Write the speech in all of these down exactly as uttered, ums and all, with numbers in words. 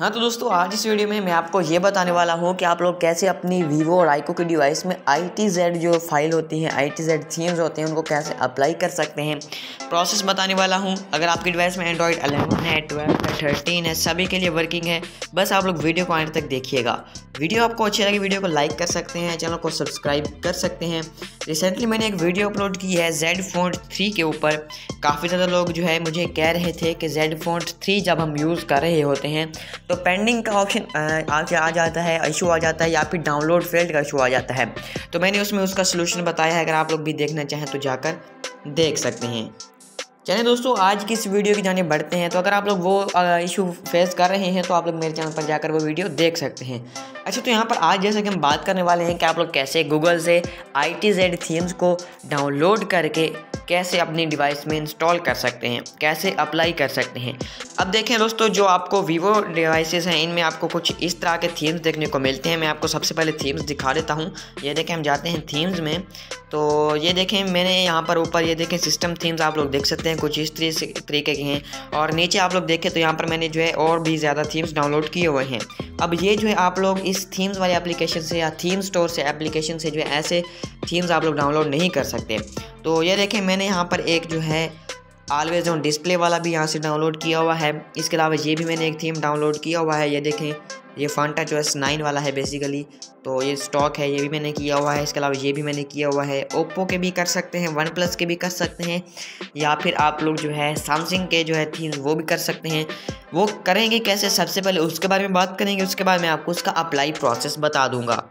हाँ तो दोस्तों, आज इस वीडियो में मैं आपको ये बताने वाला हूँ कि आप लोग कैसे अपनी वीवो और आईको के डिवाइस में आई टी जेड जो फाइल होती है, आई टी जेड थीम्स होते हैं, उनको कैसे अप्लाई कर सकते हैं। प्रोसेस बताने वाला हूँ। अगर आपके डिवाइस में एंड्रॉयड इलेवन है, ट्वेल्व है, थर्टीन है, सभी के लिए वर्किंग है। बस आप लोग वीडियो को एंड तक देखिएगा। वीडियो आपको अच्छी लगी, वीडियो को लाइक कर सकते हैं, चैनल को सब्सक्राइब कर सकते हैं। रिसेंटली मैंने एक वीडियो अपलोड की है जेड फोल्ड थ्री के ऊपर। काफ़ी ज़्यादा लोग जो है मुझे कह रहे थे कि जेड फोल्ड थ्री जब हम यूज़ कर रहे होते हैं तो पेंडिंग का ऑप्शन आगे आ जाता है, इशू आ जाता है, या फिर डाउनलोड फेल्ड का इशू आ जाता है। तो मैंने उसमें उसका सलूशन बताया है। अगर आप लोग भी देखना चाहें तो जाकर देख सकते हैं। चलिए दोस्तों, आज की इस वीडियो की जाने बढ़ते हैं। तो अगर आप लोग वो इशू फेस कर रहे हैं तो आप लोग मेरे चैनल पर जाकर वो वीडियो देख सकते हैं। अच्छा, तो यहाँ पर आज जैसे कि हम बात करने वाले हैं कि आप लोग कैसे गूगल से आई टी जेड थीम्स को डाउनलोड करके कैसे अपनी डिवाइस में इंस्टॉल कर सकते हैं, कैसे अप्लाई कर सकते हैं। अब देखें दोस्तों, जो आपको वीवो डिवाइसेस हैं इनमें आपको कुछ इस तरह के थीम्स देखने को मिलते हैं। मैं आपको सबसे पहले थीम्स दिखा देता हूँ। ये देखें, हम जाते हैं थीम्स में। तो ये देखें, मैंने यहाँ पर ऊपर ये देखें सिस्टम थीम्स आप लोग देख सकते हैं, कुछ इस तरीके के हैं। और नीचे आप लोग देखें तो यहाँ पर मैंने जो है और भी ज़्यादा थीम्स डाउनलोड किए हुए हैं। अब ये जो है आप लोग इस थीम्स वाले एप्लीकेशन से या थीम स्टोर से एप्लीकेशन से जो है ऐसे थीम्स आप लोग डाउनलोड नहीं कर सकते। तो ये देखें, मैंने यहाँ पर एक जो है ऑलवेज ऑन डिस्प्ले वाला भी यहाँ से डाउनलोड किया हुआ है। इसके अलावा ये भी मैंने एक थीम डाउनलोड किया हुआ है। ये देखें, ये फांटा चॉइस नाइन वाला है बेसिकली। तो ये स्टॉक है, ये भी मैंने किया हुआ है। इसके अलावा ये भी मैंने किया हुआ है। ओप्पो के भी कर सकते हैं, वन प्लस के भी कर सकते हैं, या फिर आप लोग जो है सैमसंग के जो है थीम्स वो भी कर सकते हैं। वो करेंगे कैसे, सबसे पहले उसके बारे में बात करेंगे। उसके बाद मैं आपको उसका अप्लाई प्रोसेस बता दूंगा।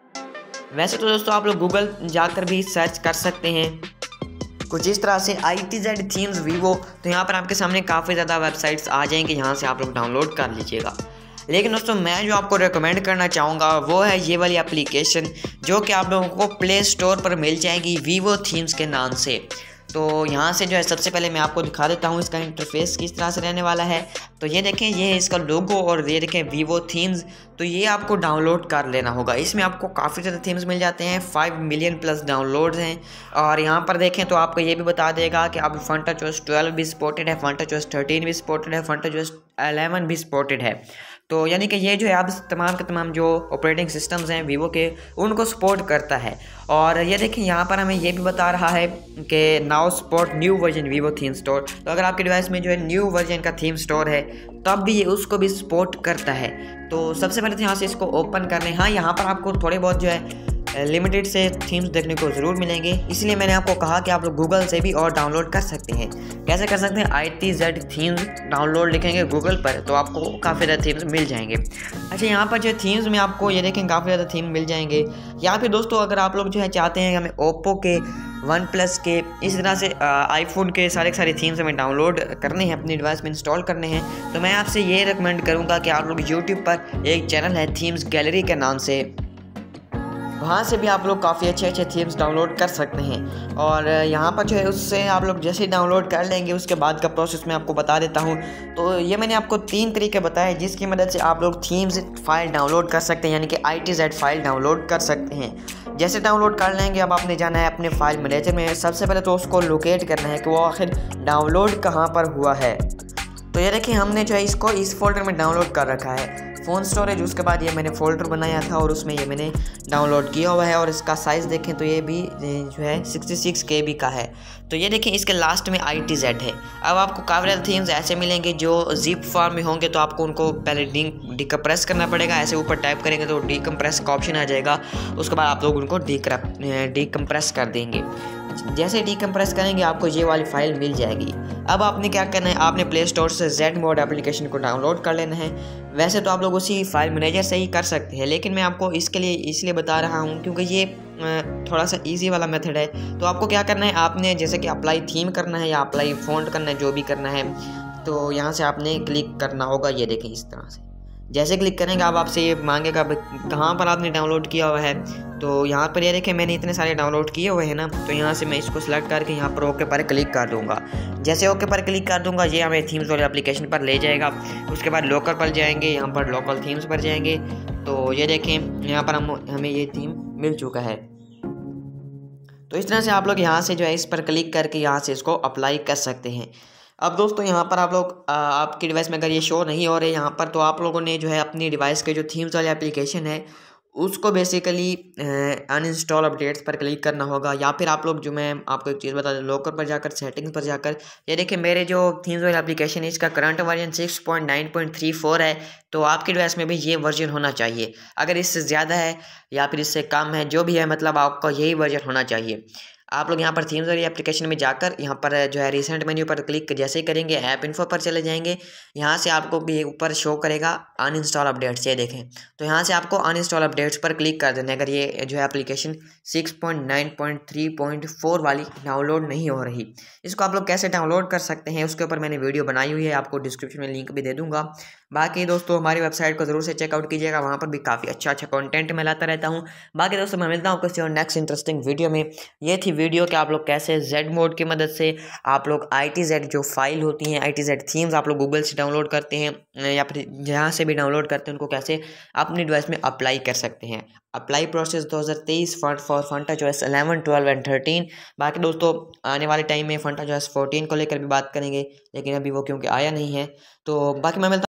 वैसे तो दोस्तों, आप लोग गूगल जाकर भी सर्च कर सकते हैं कुछ इस तरह से I T Z themes Vivo. तो यहाँ पर आपके सामने काफ़ी ज़्यादा वेबसाइट्स आ जाएंगे, यहाँ से आप लोग डाउनलोड कर लीजिएगा। लेकिन दोस्तों, मैं जो आपको रेकमेंड करना चाहूँगा वो है ये वाली एप्लीकेशन, जो कि आप लोगों को प्ले स्टोर पर मिल जाएगी वीवो थीम्स के नाम से। तो यहाँ से जो है सबसे पहले मैं आपको दिखा देता हूँ इसका इंटरफेस किस तरह से रहने वाला है। तो ये देखें, ये है इसका लोगो और ये देखें वीवो थीम्स। तो ये आपको डाउनलोड कर लेना होगा। इसमें आपको काफ़ी ज़्यादा थीम्स मिल जाते हैं, फाइव मिलियन प्लस डाउनलोड्स हैं। और यहाँ पर देखें तो आपको ये भी बता देगा कि अब फंटा चॉइस ट्वेल्व भी सपोर्टेड है, फंटा चॉइस थर्टीन भी सपोर्टेड है, फंटा चॉइस एलेवन भी सपोर्टेड है। तो यानी कि ये जो है अब तमाम के तमाम जो ऑपरेटिंग सिस्टम्स हैं वीवो के, उनको सपोर्ट करता है। और ये देखें, यहाँ पर हमें ये भी बता रहा है कि now support new version Vivo theme store. तो अगर आपके डिवाइस में जो है न्यू वर्जन का थीम स्टोर है तब भी ये उसको भी सपोर्ट करता है। तो सबसे पहले तो यहाँ से इसको ओपन कर लें। हाँ, यहाँ पर आपको थोड़े बहुत जो है लिमिटेड से थीम्स देखने को ज़रूर मिलेंगे, इसलिए मैंने आपको कहा कि आप लोग गूगल से भी और डाउनलोड कर सकते हैं। कैसे कर सकते हैं, I T Z themes download लिखेंगे गूगल पर तो आपको काफ़ी ज़्यादा थीम्स मिल जाएंगे। अच्छा, यहाँ पर जो थीम्स में आपको ये देखें काफ़ी ज़्यादा थीम मिल जाएंगे। या फिर दोस्तों, अगर आप लोग जो है चाहते हैं कि हमें ओप्पो के, वन प्लस के, इस तरह से आईफोन के सारे सारे थीम्स हमें डाउनलोड करने हैं, अपनी डिवाइस में इंस्टॉल करने हैं, तो मैं आपसे ये रिकमेंड करूँगा कि आप लोग यूट्यूब पर एक चैनल है थीम्स गैलरी के नाम से, वहाँ से भी आप लोग काफ़ी अच्छे अच्छे थीम्स डाउनलोड कर सकते हैं। और यहाँ पर जो है उससे आप लोग जैसे ही डाउनलोड कर लेंगे उसके बाद का प्रोसेस मैं आपको बता देता हूँ। तो ये मैंने आपको तीन तरीके बताए जिसकी मदद से आप लोग थीम्स फाइल डाउनलोड कर सकते हैं, यानी कि I T Z file download कर सकते हैं। जैसे डाउनलोड कर लेंगे, अब आपने जाना है अपने फाइल मैनेजर में। सबसे पहले तो उसको लोकेट करना है कि वो आखिर डाउनलोड कहाँ पर हुआ है। तो ये देखिए, हमने जो है इसको इस फोल्डर में डाउनलोड कर रखा है, फ़ोन स्टोरेज। उसके बाद ये मैंने फ़ोल्डर बनाया था और उसमें ये मैंने डाउनलोड किया हुआ है। और इसका साइज़ देखें तो ये भी जो है सिक्सटी सिक्स के बी का है। तो ये देखें, इसके लास्ट में आई टी जेड है। अब आपको काफ़ी ज़्यादा थीम्स ऐसे मिलेंगे जो जिप फॉर्म में होंगे, तो आपको उनको पहले डी डिकम्प्रेस करना पड़ेगा। ऐसे ऊपर टाइप करेंगे तो डिकम्प्रेस का ऑप्शन आ जाएगा। उसके बाद आप लोग उनको डिकम्प्रेस कर देंगे। जैसे डिकम्प्रेस करेंगे आपको ये वाली फ़ाइल मिल जाएगी। अब आपने क्या करना है, आपने प्ले स्टोर से जेड मोड एप्लीकेशन को डाउनलोड कर लेना है। वैसे तो आप लोग उसी फाइल मैनेजर से ही कर सकते हैं, लेकिन मैं आपको इसके लिए इसलिए बता रहा हूँ क्योंकि ये थोड़ा सा इजी वाला मेथड है। तो आपको क्या करना है, आपने जैसे कि अप्लाई थीम करना है या अप्लाई फ़ॉन्ट करना है, जो भी करना है, तो यहाँ से आपने क्लिक करना होगा। ये देखें, इस तरह से जैसे क्लिक करेंगे अब आपसे ये मांगेगा कहाँ पर आपने डाउनलोड किया हुआ है। तो यहाँ पर ये देखें, मैंने इतने सारे डाउनलोड किए हुए हैं ना, तो यहाँ से मैं इसको सिलेक्ट करके यहाँ पर ओके पर क्लिक कर दूँगा। जैसे ओके पर क्लिक कर दूँगा, ये हमें थीम्स वाले एप्लीकेशन पर ले जाएगा। उसके बाद लोकल पर जाएंगे, यहाँ पर लोकल थीम्स पर जाएंगे। तो ये देखें, यहाँ पर हम हमें ये थीम मिल चुका है। तो इस तरह से आप लोग यहाँ से जो है इस पर क्लिक करके यहाँ से इसको अप्लाई कर सकते हैं। अब दोस्तों यहाँ पर आप लोग आ, आपके डिवाइस में अगर ये शो नहीं हो रहे यहाँ पर, तो आप लोगों ने जो है अपनी डिवाइस के जो थीम्स वाले एप्लीकेशन है उसको बेसिकली अनइंस्टॉल अपडेट्स पर क्लिक करना होगा, या फिर आप लोग जो मैं आपको एक चीज़ बता दूँ, लोकर पर जाकर सेटिंग्स पर जाकर ये देखिए मेरे जो थीम्स वाले एप्लीकेशन है इसका current version six point nine point three four है। तो आपके डिवाइस में भी ये वर्जन होना चाहिए। अगर इससे ज़्यादा है या फिर इससे कम है, जो भी है मतलब आपका यही वर्जन होना चाहिए। आप लोग यहाँ पर थीम्स वाली एप्लीकेशन में जाकर यहाँ पर जो है रिसेंट मेन्यू पर क्लिक जैसे ही करेंगे ऐप इन्फो पर चले जाएंगे। यहाँ से आपको ये ऊपर शो करेगा अनइंस्टॉल अपडेट्स, ये देखें। तो यहाँ से आपको अनइंस्टॉल अपडेट्स पर क्लिक कर देना अगर ये जो है application six point nine point three point four वाली डाउनलोड नहीं हो रही। इसको आप लोग कैसे डाउनलोड कर सकते हैं उसके ऊपर मैंने वीडियो बनाई हुई है, आपको डिस्क्रिप्शन में लिंक भी दे दूँगा। बाकी दोस्तों हमारी वेबसाइट को ज़रूर से चेकआउट कीजिएगा, वहाँ पर भी काफ़ी अच्छा अच्छा कंटेंट मैं लाता रहता हूँ। बाकी दोस्तों मैं मिलता हूँ किसी और नेक्स्ट इंटरेस्टिंग वीडियो में। ये थी वीडियो कि आप लोग कैसे जेड मोड की मदद से आप लोग आई टी जेड जो फाइल होती हैं, आई टी जेड थीम्स आप लोग गूगल से डाउनलोड करते हैं या फिर जहाँ से भी डाउनलोड करते हैं उनको कैसे अपनी डिवाइस में अप्लाई कर सकते हैं। अप्लाई प्रोसेस दो हज़ार तेईस for for Funtouch OS eleven twelve and thirteen. बाकी दोस्तों आने वाले टाइम में फंटाजॉयस फोर्टीन को लेकर भी बात करेंगे, लेकिन अभी वो क्योंकि आया नहीं है। तो बाकी मैं मिलता